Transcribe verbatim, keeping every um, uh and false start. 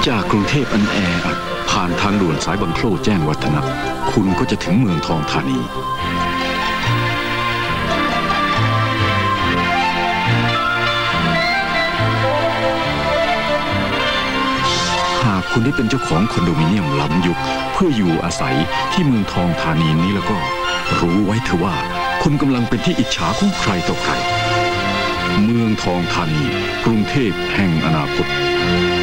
จากกรุงเทพอันแออัดผ่านทางด่วนสายบางโคลแจ้งวัฒนะคุณก็จะถึงเมืองทองธานีหากคุณได้เป็นเจ้าของคอนโดมิเนียมล้ำยุคเพื่ออยู่อาศัยที่เมืองทองธานีนี้แล้วก็รู้ไว้เถอะว่าคุณกำลังเป็นที่อิจฉาของใครต่อใครเมืองทองธานีกรุงเทพแห่งอนาคต